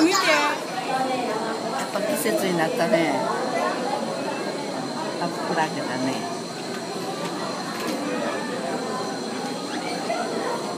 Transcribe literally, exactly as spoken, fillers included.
見て。 やっぱ季節になったね。あ、クラゲだね。